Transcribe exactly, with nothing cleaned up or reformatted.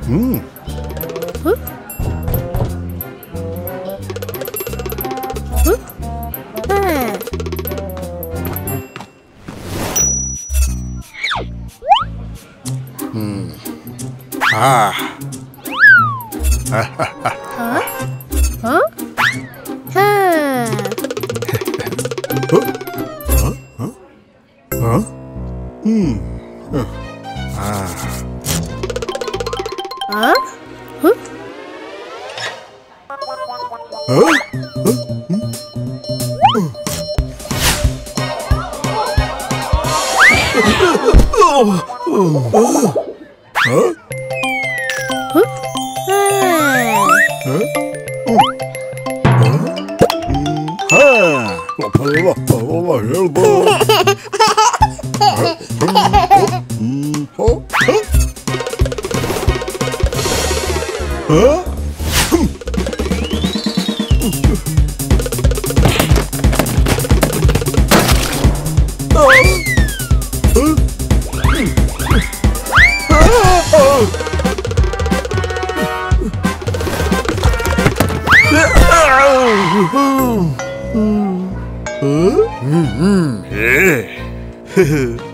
음. 응? 응? 아. 음. 아. 어? 어? 하. 어? 어? 어? 음. 어. 아. 어? 응? 어? 어? 음? 어? 어? 어? 응? 하. 음. 예.